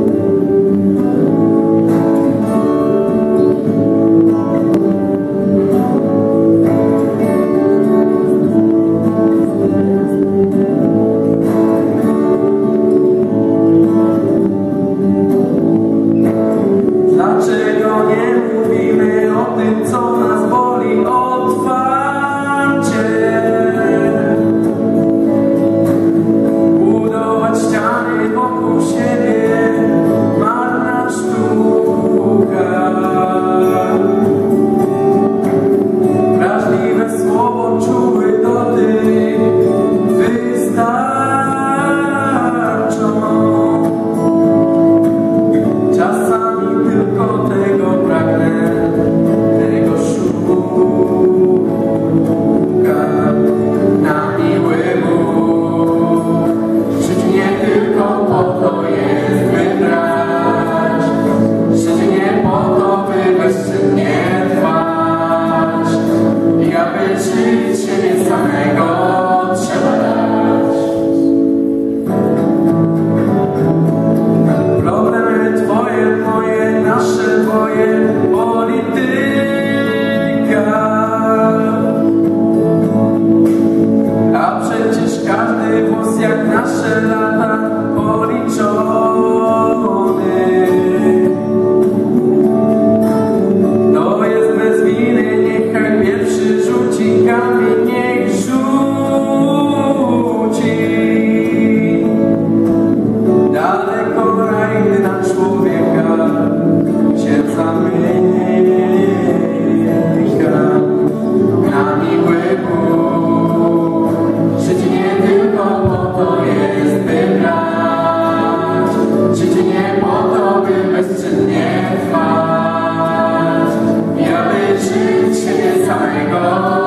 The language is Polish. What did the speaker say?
Jak nasze lata policzone. To jest bez winy, niechaj pierwszy rzuci kamień, niech rzuci. Daleko raj na człowieka się zamyka. Na miły Bóg, życie nie tylko to jest, by brać. Życie nie po to, by bezczynnie trwać. I aby żyć siebie samego.